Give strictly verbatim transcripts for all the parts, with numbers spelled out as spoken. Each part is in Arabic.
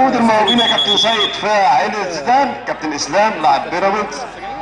موجود الموهوبين يا كابتن سيد في عائله زيدان. كابتن اسلام لاعب بيراميدز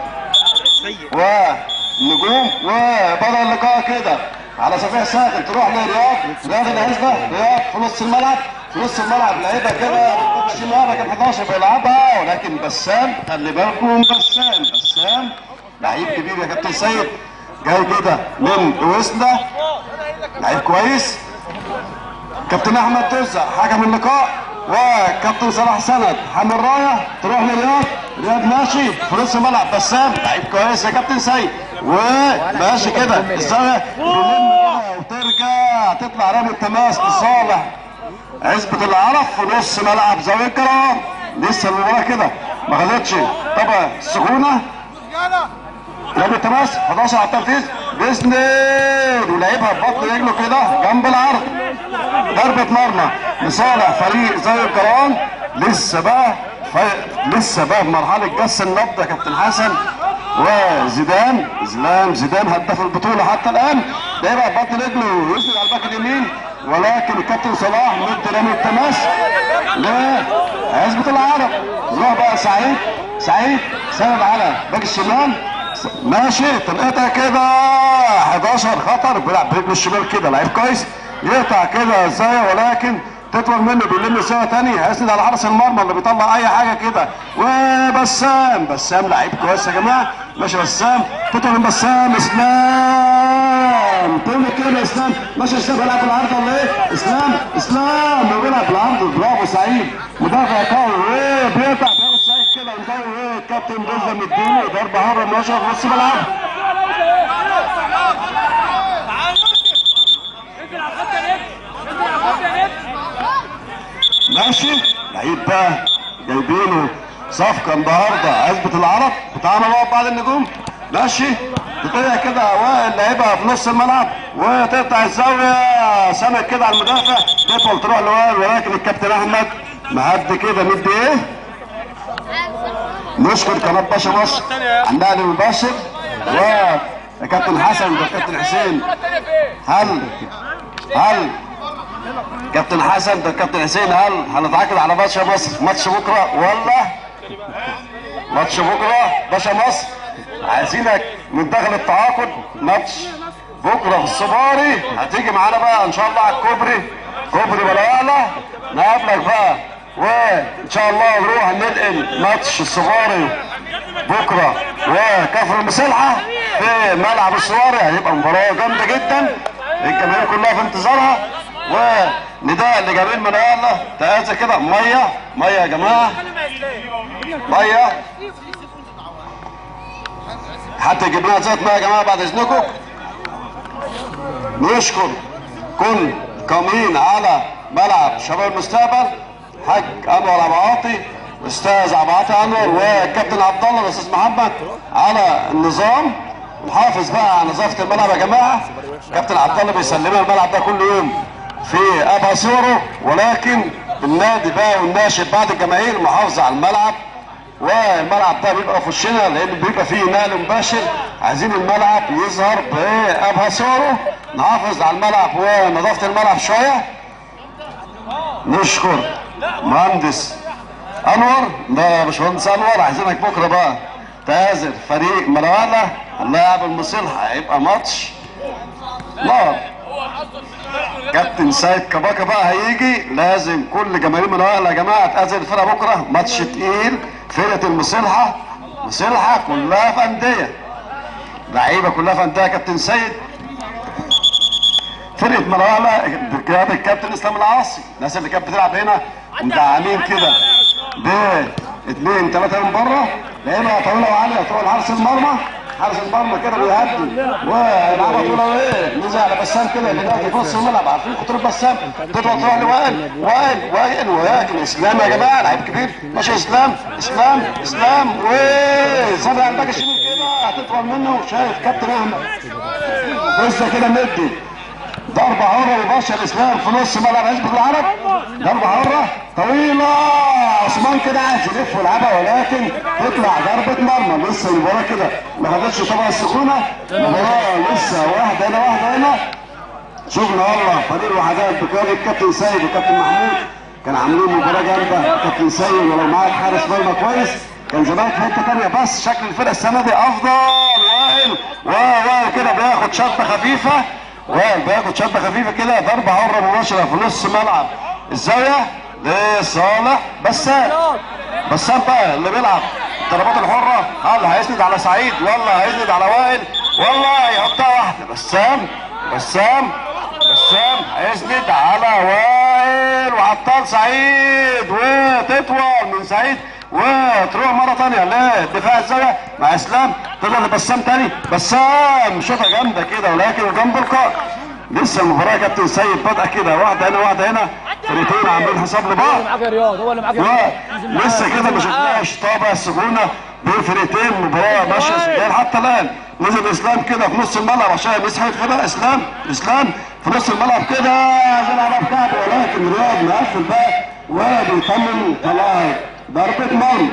ونجوم. وبدأ اللقاء كده على صفيح ساخن تروح لرياض. رياض الهزبه. رياض في نص الملعب. في نص الملعب لعيبه كده الشمال لكن حداشر بيلعبها. ولكن بسام خلي بالكم بسام بسام لعيب كبير يا كابتن سيد جاي كده من اويسنا لعيب كويس. كابتن احمد ترزق حكم اللقاء وكابتن صلاح سند حامل رايه تروح لرياض. رياض ماشي في نص الملعب. بسام لعيب كويس يا كابتن سيد وماشي كده الزاويه وترجع تطلع رامي التماس لصالح عزبة العرب في نص ملعب زاويه الكرام. لسه المباراه كده ما خدتش طبعا السخونه. رامي التماس حداشر على التنفيذ بيسند ولعبها ببطن رجله كده جنب العرض. ضربه مرمى لصالح فريق زاويه الكرام. لسه بقى لسه بقى في مرحله جس النبض يا كابتن حسن. وزيدان زلام زيدان هداف البطوله حتى الان لعبها ببطن رجله يسند على الباك اليمين. ولكن الكابتن صلاح مد رامي التماس لعزبة العرب. روح بقى سعيد. سعيد سند على باك الشمال ماشي تنقطع كده حداشر خطر بيلعب برجله الشمال كده لعيب كويس يقطع كده الزاويه ولكن تطول منه بيلم الزاويه تاني هيسند على حارس المرمى اللي بيطلع اي حاجه كده. وبسام بسام لعيب كويس يا جماعه ماشي. بسام تطول من بسام. اسلام تقول كده اسلام ماشي. اسلام بيلعب بالعرض ولا ايه؟ اسلام اسلام بيلعب بالعرض. برافو سعيد مدافع قوي بيقطع بياخد سعيد كده ومدور الكابتن رضا مديله ضربه حره ماشيه في نص ملعب. ماشي لعيب بقى جايبينه صفقه النهارده عزبة العرب بتاعنا بقى بعد النجوم. ماشي تطلع كده وائل لعيبها في نص الملعب وتقطع الزاويه سند كده على المدافع تطول تروح لوائل. ولكن الكابتن احمد مهدي كده مدي ايه. نشكر قناه باشا مصر عندها المباشر وكابتن حسن وكابتن حسين. هل هل كابتن حسن ده كابتن حسين هل هنتعاقد على باشا مصر ماتش بكره ولا ماتش بكره باشا مصر؟ عايزينك من داخل التعاقد ماتش بكره في الصباري. هتيجي معانا بقى ان شاء الله على الكوبري كوبري بلايعلى نقابلك بقى وان شاء الله نروح ننقل ماتش الصباري بكره وكفر المسلحه في ملعب الصواري. هيبقى مباراه جامده جدا الجماهير كلها في انتظارها. ونداء لجميع مناقله تقاسى كده ميه ميه يا جماعه ميه. حتى يجيب لنا زيت ميه يا جماعه بعد اذنكم. نشكر كل قائمين على ملعب شباب المستقبل حاج انور ابو عاطي استاذ ابو عاطي انور والكابتن عبد الله الاستاذ محمد على النظام. نحافظ بقى على نظافه الملعب يا جماعه. كابتن عبد الله بيسلمنا الملعب ده كل يوم في ابها صوره. ولكن النادي بقى والناشئ بعد الجماهير محافظه على الملعب. والملعب ده بيبقى في وشنا لان بيبقى فيه نقل مباشر. عايزين الملعب يظهر بابها صوره. نحافظ على الملعب ونظافه الملعب شويه. نشكر مهندس انور ده باشمهندس انور. عايزينك بكره بقى تهازر فريق ملاوله اللاعب المصلحه. هيبقى ماتش نار. كابتن سيد كباكا بقى هيجي. لازم كل جماهير ملاوله يا جماعه تهازر الفرقه بكره. ماتش تقيل. فرقه المصلحه المصلحه كلها في انديه لعيبه كلها في انديه. كابتن سيد فرقه ملاوله بقياده الكابتن اسلام العاصي. الناس اللي كانت بتلعب هنا مدعمين كده ب اثنين ثلاثه من بره لعيبه طويله وعاليه طول حارس المرمى. حارس المرمى كده بيهدي ويلعبها طويله ايه نزل على بسام كده اللي دلوقتي في نص الملعب. عارفين خطوره بسام تطلع تروح لوائل وائل وائل ولكن اسلام يا جماعه لعيب كبير ماشي. اسلام اسلام اسلام وصابع على الباك الشمال كده هتطول منه. شايف كابتن احمد لسه كده مدي ضربه حره مباشره اسلام في نص ملعب عزبة العرب. ضربه حره طويله عثمان كده عايز يلف ويلعبها ولكن تطلع ضربه مرمى. لسه المباراه كده ما خدتش طبعا السخونه. المباراه لسه واحده هنا واحده هنا. شغل والله فريق الوحدات بقياده الكابتن سيد وكابتن محمود كان عاملين مباراه جامده. كابتن سيد ولو معاك حارس مرمى كويس كان زمان في حته ثانيه، بس شكل الفرقه السنه دي افضل. وائل وائل كده بياخد شطه خفيفه، وائل بياخد شطه خفيفه كده، ضربه حره مباشره في نص ملعب الزاويه لصالح بسام. بسام بقى اللي بيلعب الضربات الحره، هل هيسند على سعيد ولا هيسند على وائل ولا هيحطها واحده؟ بسام بسام بسام هيسند على وائل وعطال سعيد، وتطول من سعيد وتروح مره ثانيه لدفاع الزاويه مع اسلام، تطلع لبسام ثاني. بسام شوطه جامده كده ولكن جنب القائم. لسه المباراه يا كابتن سيد بادئه كده، واحده هنا واحده هنا، فرقتين عاملين حساب لبعض. هو اللي معاك يا رياض، هو اللي معاك يا رياض. لسه كده ما شفناش طابع السخونه بين فرقتين، مباراه ماشيه سجال حتى الان. نزل اسلام كده في نص الملعب عشان يسحب كده. اسلام اسلام في نص الملعب كده بيلعب بكعبه، ولكن رياض مقفل بقى وبيكمل طلع ضربه مرمى.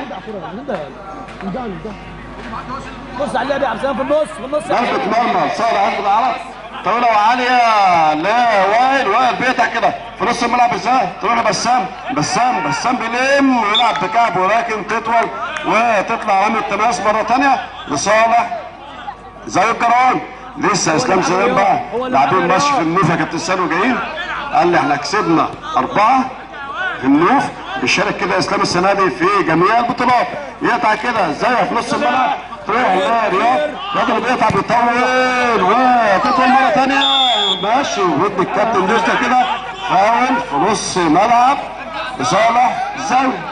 بص على اللعب يا عبد السلام في النص في النص. ضربه مرمى صار عند العرب طويله وعاليه لوائل. وائل بيقطع كده في نص الملعب ازاي؟ تروح لبسام. بسام بسام بيلم ويلعب بكعبه ولكن تطول وتطلع رمي التماس مره ثانيه لصالح زي الجران. لسه اسلام سلام بقى لاعبين ماشي في النوف يا كابتن سالم جايين. قال لي احنا كسبنا اربعه في النوف. بيشارك كده اسلام السنه دي في جميع البطولات. يقطع كده ازاي في نص الملعب، تروح لرياض. الراجل بيقطع بيطول وتطول مره ثانيه ماشي، ويدي الكابتن ديشتا كده فاول في نص ملعب لصالح الزاويه.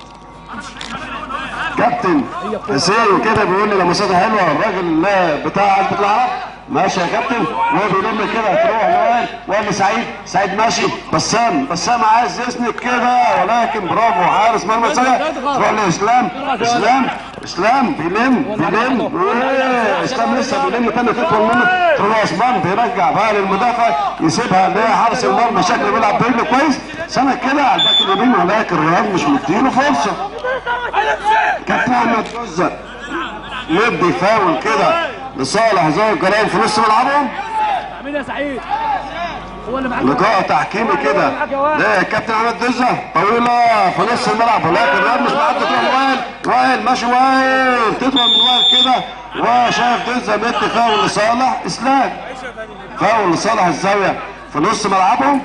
كابتن حسين كده بيقول لي لمساتها حلوه الراجل بتاع قلب العرب. ماشي يا كابتن، وهو بيلم كده تروح لوائل. وائل لسعيد، سعيد ماشي. بسام بسام عايز يسند كده ولكن برافو حارس مرمى الزاويه. تروح لاسلام. اسلام اسلام بيلم بيلم اسلام لسه بيلم تاني تطول منه. تروح عثمان بيرجع بقى للمدافع يسيبها لحارس المرمى، شكله بيلعب برجله كويس سنه كده على الباك اليمين، ولكن الرياض مش مديله فرصه. كابتن احمد جزر مدي فاول كده لصالح زي الجرائم في نص ملعبهم. مين يا سعيد؟ هو اللي معاك. لقاء تحكيمي كده ده كابتن احمد دزه طويله في نص الملعب، ولكن الرياض مش معدي. تروح وائل. وائل ماشي وائل تطول من وائل كده، وشايف دزه مدي فاول لصالح اسلام. فاول لصالح الزاويه في نص ملعبهم.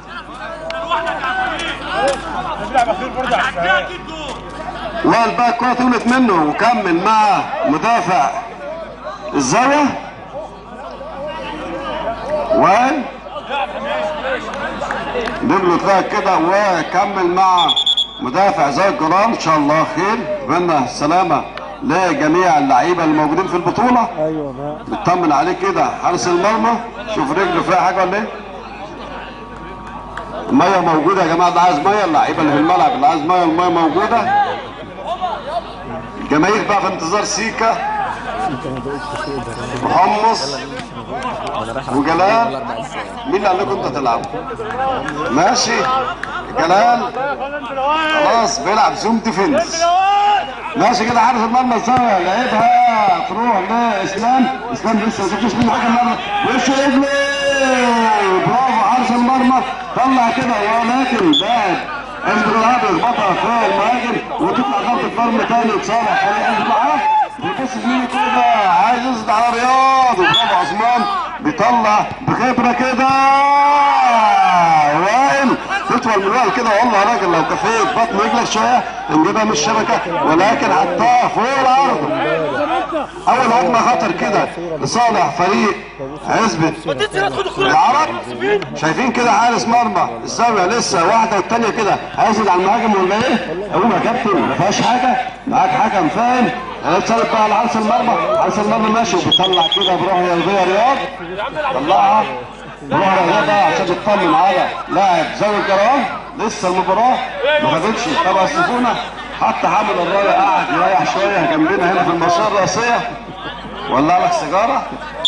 وائل بقى الكوره طولت منه وكمل مع مدافع الزاويه. وائل رجله طلعت كده وكمل مع مدافع زي الجرام. ان شاء الله خير، اتمنى السلامه لجميع اللعيبه الموجودين في البطوله. ايوه نطمن عليه كده حارس المرمى. شوف رجله فيها حاجه ولا ايه؟ الميه موجوده يا جماعه، اللي عايز ميه اللعيبه اللي في الملعب اللي عايز ميه الميه موجوده. الجماهير بقى في انتظار سيكا وحمص وجلال. مين اللي قال لكم انت تلعبوا؟ ماشي جلال خلاص بيلعب زوم ديفنس. ماشي كده حارس المرمى الزاويه لعبها تروح لاسلام. اسلام لسه ما شفتش منه حاجه المرمى وش رجله. برافو حارس المرمى طلع كده، ولكن لاعب حزب الرابع يخبطها في المهاجم وتطلع ضربه مرمى ثاني لصالح حزب الرابع. بيبص يمين كده عايز يصد على رياض، وبرافو عثمان بيطلع بخبره كده. وائل تطول من وائل كده. والله يا راجل لو كفيت بطن رجلك شويه نجيبها من الشبكه، ولكن حطها فوق الارض. اول هجمه خطر كده لصالح فريق عزبة العرب. شايفين كده حارس مرمى الزاويه لسه واحده والثانيه كده هيزيد على المهاجم ولا ايه؟ قوم يا كابتن ما فيهاش حاجه، معاك حكم فاهم. اتصرف بقى على حارس المرمى. حارس المرمى ماشي وبيطلع كده بروح يا رياض. طلعها بروح يا رياض عشان تطمن على لاعب زاويه الجرام. لسه المباراه ما خدتش تبع السخونه. حتى حامل الرايه قاعد يريح شويه جنبنا هنا في المنشاه الرئيسيه. ولع لك سيجاره.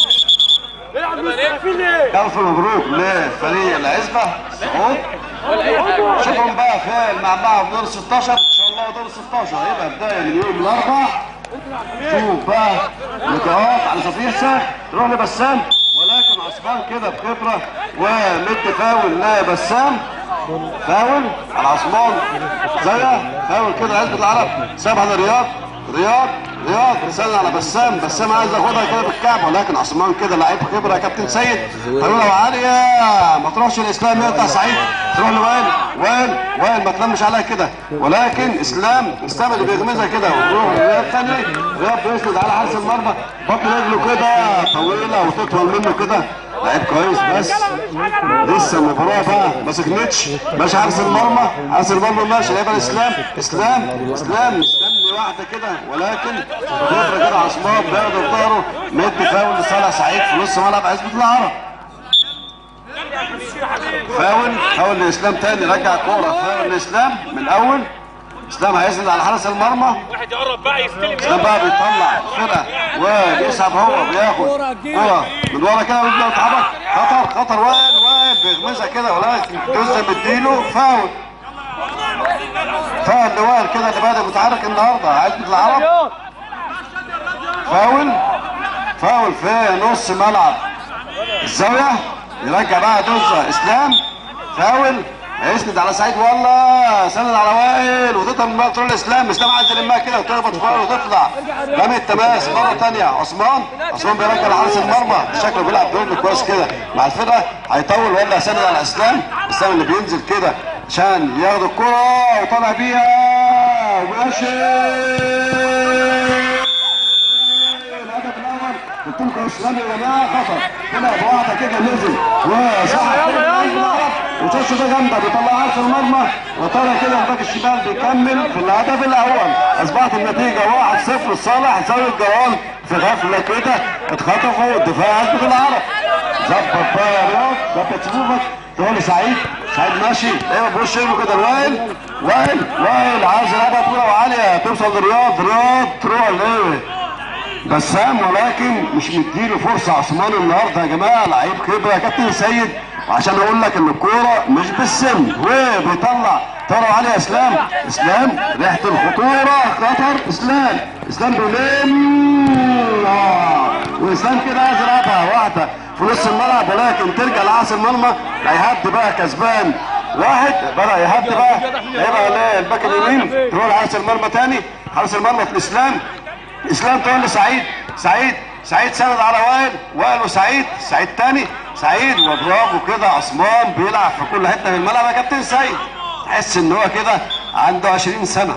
الف مبروك لفريق العزبه سعود. شوفهم بقى في المعمعه في دور ستاشر ان شاء الله. دور ستاشر هيبقى بدايه من يوم الاربعاء. شوف بقى لقاءات على صفيحه تروح لبسام، ولكن عثمان كده بخبره ومد فاول لبسام فاول على عثمان زاويه، فاول كده عزبة العرب، سابها لرياض، رياض رياض سند على بسام، بسام عايز ياخدها كده بالكعب، ولكن عثمان كده لعيب خبره يا كابتن سيد، طويله وعاليه ما تروحش الاسلام، يقطع سعيد تروح لوائل، وائل وائل ما تلمش عليها كده، ولكن اسلام اسلام اللي بيغمزها كده ويروح رياض ثاني، رياض بيسند على حارس المرمى، بطن رجله كده طويله وتطول منه كده، لعيب كويس بس لسه المباراه بقى ما سكنتش، ماشي حارس المرمى، حارس المرمى ماشي، لعيبه الاسلام، اسلام اسلام مستني واحده كده، ولكن خبره كده عثمان بياخد في ظهره، مدي فاول لصالح سعيد في نص ملعب عزبة العرب. فاول فاول لاسلام تاني، رجع الكوره، فاول لاسلام من الاول، اسلام هيسند على حارس المرمى، واحد يقرب بقى يستلم، اسلام بقى بيطلع فرقه وبيسحب هو بياخد كوره من ورا كده ويبدا يتحرك، خطر خطر وائل وائل بيغمزها كده، ولكن جوزة مديله فاول، فاول لوائل كده اللي بادئ متحرك النهارده عزبة العرب، فاول فاول في نص ملعب الزاويه، يرجع بقى دوزة اسلام، فاول هيسند على سعيد، والله سند على وائل وتطلع من تروح الاسلام، اسلام عايز يلمها كده وتخبط فاول وتطلع، رمي التماس مره ثانيه، عثمان عثمان بيرجع لحارس المرمى، شكله بيلعب دور كويس كده مع الفرقه، هيطول ولا سند على اسلام، اسلام اللي بينزل كده عشان ياخد الكره وطالع بيها وماشي، الهدف الاول قلت لكم اسلام يا جماعه خطر كده بواحده كده نزل وصح وتش ده جامده بيطلع حارس المرمى وطالع كده الباك الشمال بيكمل في الهدف الاول، اصبحت النتيجه واحد صفر لصالح زاويه الجوال، في غفله كده اتخطفوا دفاع عزبة العرب، ظبط بقى يا رياض ظبط صفوفك، تقول لي سعيد سعيد ماشي ايوه بوش ايده كده، وائل وائل وائل عايز يلعبها طويله وعاليه توصل لرياض، رياض تروح ليه بسام، ولكن مش مديله فرصه عثمان النهارده يا جماعه، لعيب خبره يا كابتن سيد، وعشان اقول لك ان الكوره مش بالسن، وبيطلع طلع عليها اسلام، اسلام ريحه الخطوره خطر، اسلام اسلام بيلم اه واسلام كده عايز يلعبها واحده في نص الملعب، ولكن ترجع لحارس المرمى، هيهد بقى كسبان واحد، بدا يهد بقى، هيبقى الباك اليمين تروح لحارس المرمى تاني، حارس المرمى في الاسلام، اسلام تقول لسعيد، سعيد سعيد سند على وائل، وائل وسعيد، سعيد تاني، سعيد وبرافو كده، عثمان بيلعب في كل حته في الملعب يا كابتن سيد، تحس ان هو كده عنده عشرين سنه.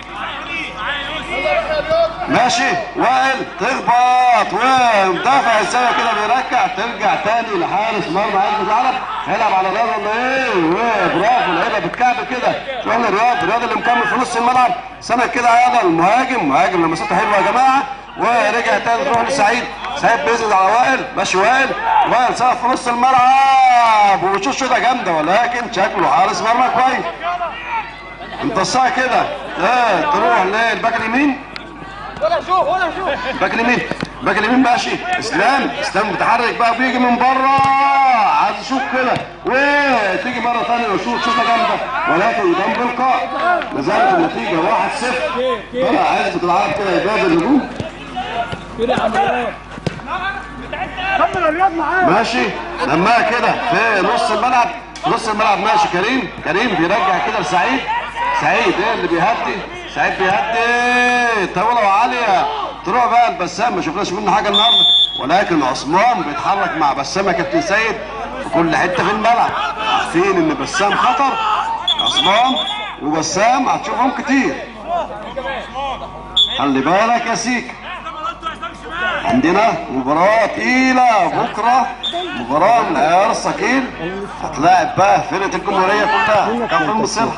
ماشي وائل تخبط ومدافع الزاويه كده بيرجع، ترجع تاني لحارس مرمى عزبة العرب، هيلعب على رياض ولا ايه؟ وبرافو لعيبه بالكعب كده، تروح لرياض، رياض اللي مكمل في نص الملعب، سند كده عياضه المهاجم، مهاجم لمساته حلوه يا جماعه، ورجع تاني تروح لسعيد، سعيد بيزنز على وائل، ماشي وائل، وائل سقف في نص الملعب وبتشوف شوطه جامده، ولكن شكله حارس مرمى كويس، امتصها كده، ايه تروح للباك اليمين، ولا شوف ولا شوف باك اليمين، باك اليمين ماشي، اسلام اسلام متحرك بقى بيجي من بره، عايز يشوف كده وتيجي مره ثانيه وشوط شوطه جامده، ولكن جنب القاء، ما زالت النتيجه واحد صفر، طلع عزبة العرب كده يبادر الهجوم كده يا عم رياض، كمل الرياض معاه ماشي، لما كده في نص الملعب، نص الملعب ماشي، كريم كريم بيرجع كده لسعيد، سعيد ايه اللي بيهدي، سعيد بيهدي طاوله وعاليه، تروح بقى البسام، ما شفناش منه حاجه النهارده، ولكن عثمان بيتحرك مع بسام يا كابتن سيد في كل حته في الملعب، عارفين ان بسام خطر، عثمان وبسام هتشوفهم كتير، خلي بالك يا سيك، عندنا مباراة تقيلة بكرة، مباراة من عيار الثقيل، هتلاعب بقى فرقة الجمهورية كلها، كفر المصلح،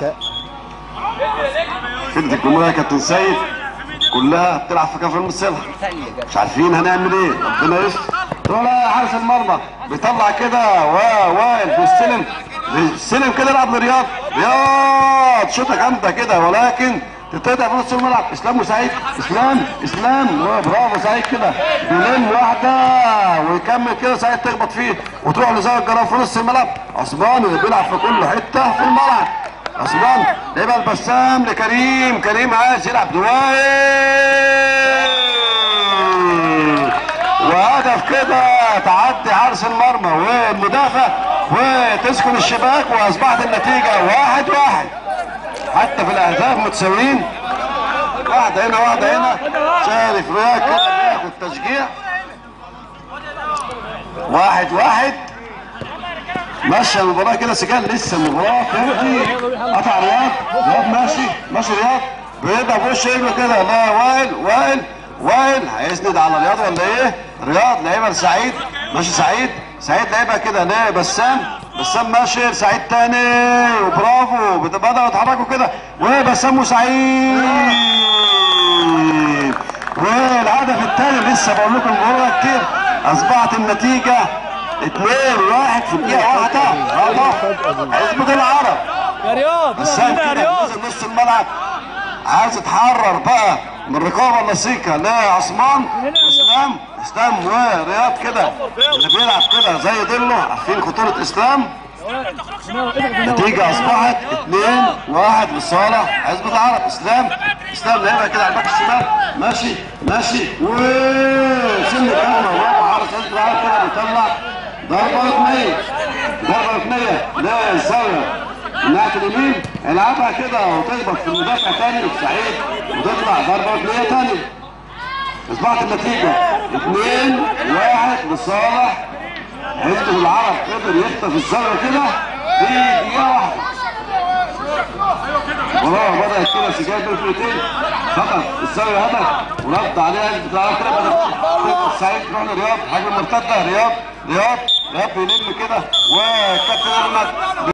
فرقة الجمهورية يا كابتن سيد كلها بتلعب في كفر المصلح، مش عارفين هنعمل ايه، ربنا يستر، طلع حارس المرمى بيطلع كده وائل بيستلم، بيستلم كده يلعب لرياض، رياض شوطة جامدة كده، ولكن تتقطع في نص الملعب، اسلام وسعيد، اسلام اسلام برافو سعيد كده بيلم واحده ويكمل كده، سعيد تخبط فيه وتروح لزاويه الجرام في نص الملعب، عثمان اللي بيلعب في كل حته في الملعب، عثمان لعبها البسام لكريم، كريم عايز يلعب دوائر وهدف كده تعدي حارس المرمى، والمدافع وتسكن الشباك، واصبحت النتيجه واحد واحد. حتى في الاهداف متساويين، واحده هنا واحده هنا. شايف رياض كده بياخد تشجيع. واحد واحد ماشيه المباراه كده. سجال لسه المباراه تمشي. قطع رياض، رياض ماشي ماشي رياض بيضرب بوش رجله كده. لا وائل وائل وائل هيسند على رياض ولا ايه؟ رياض لعيبه لسعيد، ماشي سعيد سعيد لعيبه كده. ليه بسام؟ بسام ماشي سعيد تاني وبرافو. بدأوا يتحركوا كده وبسام وسعيد. والهدف الثاني لسه بقول لكم المباراه كتير. اصبحت النتيجه اتنين واحد في الدقيقه واحده. حزب العرب يا رياض بسام يا كده رياض. نزل نص الملعب، عايز يتحرر بقى من الرقابه اللصيقه. لا عثمان اسلام اسلام ورياض كده اللي بيلعب كده زي ضله. عارفين خطوره اسلام. النتيجه اصبحت اتنين واحد لصالح حزب العرب. اسلام اسلام لعبها كده على الباك الشمال. ماشي ماشي وسن الكلمه وراح حارس حزب العرب كده بيطلع ضربه ركنيه. ضربه ركنيه للزاويه الناحيه اليمين. العبها كده وتخبط في المدافع تاني سعيد وتطلع ضربه ركنيه تاني. اصبحت النتيجه اتنين واحد لصالح حزب العرب. قدر يخطف الزاويه كده في دقيقه واحده. وراه بدات كده سجال بالفرقتين. خطف الزاويه هدف ورد عليها حزب العرب كده. بدات سعيد تروح لرياض. حاجه مرتده. رياض رياض رياض بيلم كده. وكابتن احمد